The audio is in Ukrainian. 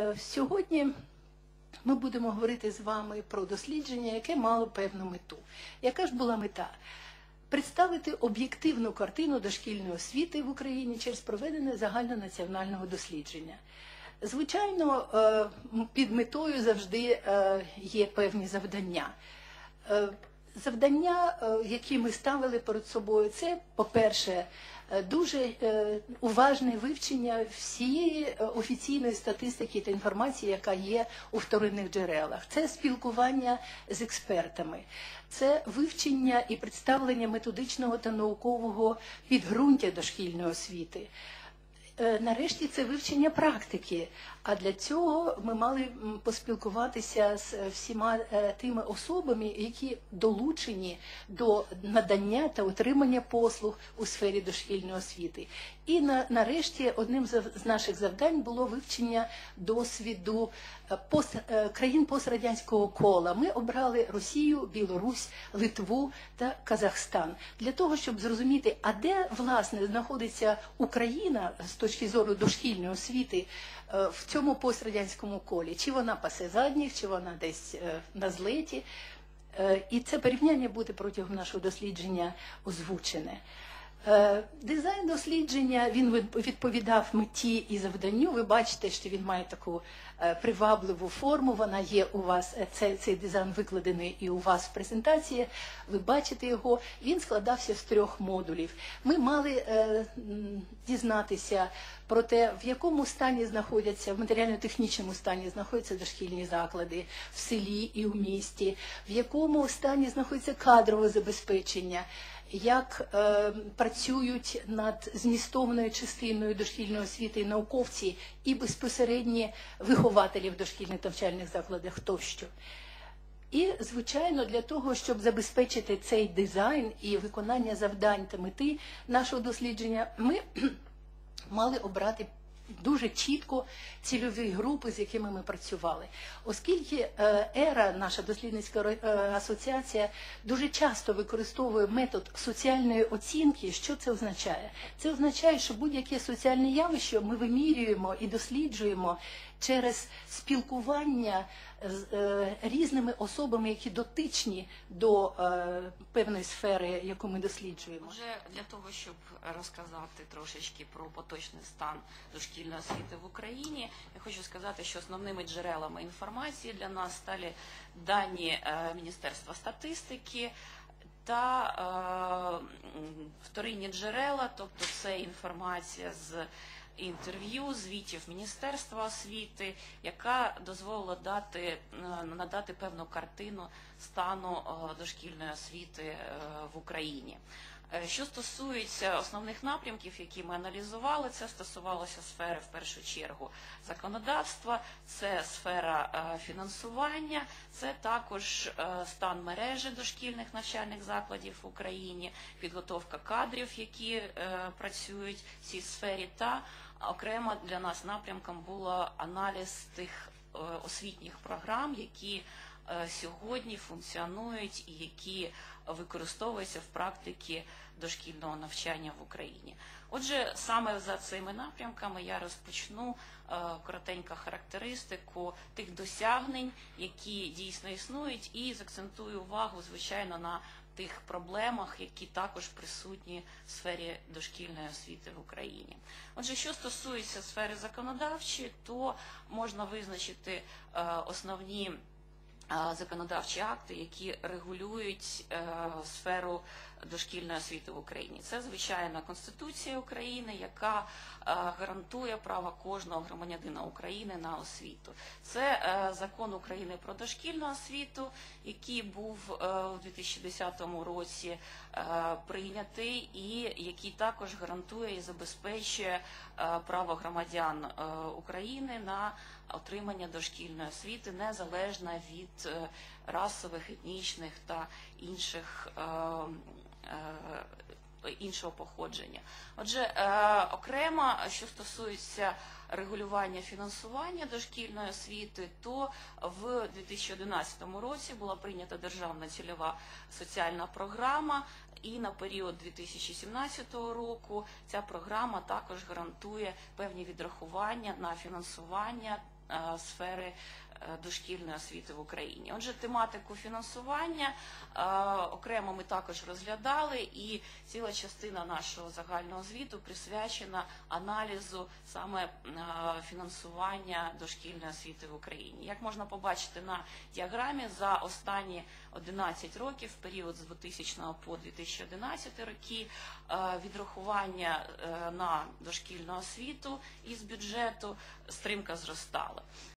Сьогодні ми будемо говорити з вами про дослідження, яке мало певну мету. Яка ж була мета? Представити об'єктивну картину дошкільної освіти в Україні через проведення загальнонаціонального дослідження. Звичайно, під метою завжди є певні завдання. Завдання, які ми ставили перед собою, це, по-перше, дуже уважне вивчення всієї офіційної статистики та інформації, яка є у вторинних джерелах. Це спілкування з експертами, це вивчення і представлення методичного та наукового підґрунтя дошкільної освіти. Нарешті це вивчення практики, а для цього ми мали поспілкуватися з всіма тими особами, які долучені до надання та отримання послуг у сфері дошкільної освіти. І нарешті одним з наших завдань було вивчення досвіду країн пострадянського кола. Ми обрали Росію, Білорусь, Литву та Казахстан для того, щоб зрозуміти, а де, власне, знаходиться Україна з точки зору дошкільної освіти в цьому пострадянському колі. Чи вона пасе задніх, чи вона десь на злеті. І це порівняння буде протягом нашого дослідження озвучене. Дизайн дослідження, він відповідав меті і завданню. Ви бачите, що він має таку привабливу форму, вона є у вас, цей дизайн викладений і у вас в презентації, ви бачите його. Він складався з 3 модулів. Ми мали дізнатися про те, в якому стані знаходяться, в матеріально-технічному стані знаходяться дошкільні заклади в селі і у місті, в якому стані знаходиться кадрове забезпечення, як працюють над змістовною частиною дошкільної освіти науковці і безпосередні вихователі в дошкільних навчальних закладах тощо. І, звичайно, для того, щоб забезпечити цей дизайн і виконання завдань та мети нашого дослідження, ми мали обрати дуже чітко цільові групи, з якими ми працювали. Оскільки ЕРА, наша дослідницька асоціація, дуже часто використовує метод соціальної оцінки, що це означає? Це означає, що будь-яке соціальне явище ми вимірюємо і досліджуємо через спілкування з різними особами, які дотичні до певної сфери, яку ми досліджуємо. Вже для того, щоб розказати трошечки про поточний стан дошкільної освіти в Україні, я хочу сказати, що основними джерелами інформації для нас стали дані Міністерства статистики та вторинні джерела, тобто це інформація з інтерв'ю, звітів Міністерства освіти, яка дозволила надати певну картину стану дошкільної освіти в Україні. Що стосується основних напрямків, які ми аналізували, це стосувалося сфери, в першу чергу, законодавства, це сфера фінансування, це також стан мережі дошкільних навчальних закладів в Україні, підготовка кадрів, які працюють в цій сфері, та окремо для нас напрямком було аналіз тих освітніх програм, які сьогодні функціонують і які використовуються в практиці дошкільного навчання в Україні. Отже, саме за цими напрямками я розпочну коротеньку характеристику тих досягнень, які дійсно існують, і закцентую увагу, звичайно, на тих проблемах, які також присутні в сфері дошкільної освіти в Україні. Отже, що стосується сфери законодавчої, то можна визначити основні законодавчі акти, які регулюють сферу дошкільної освіти в Україні. Це, звичайно, Конституція України, яка гарантує право кожного громадянина України на освіту. Це Закон України про дошкільну освіту, який був у 2010 році прийнятий і який також гарантує і забезпечує право громадян України на отримання дошкільної освіти незалежно від расових, етнічних та іншого походження. Отже, окремо, що стосується регулювання фінансування дошкільної освіти, то в 2011 році була прийнята державна цільова соціальна програма, і на період 2017 року ця програма також гарантує певні відрахування на фінансування сфери дошкільної освіти в Україні. Отже, тематику фінансування окремо ми також розглядали, і ціла частина нашого загального звіту присвячена аналізу саме фінансування дошкільної освіти в Україні. Як можна побачити на діаграмі, за останні 11 років, в період з 2000 по 2011 роки, відрахування на дошкільну освіту із бюджету стрімко зростало.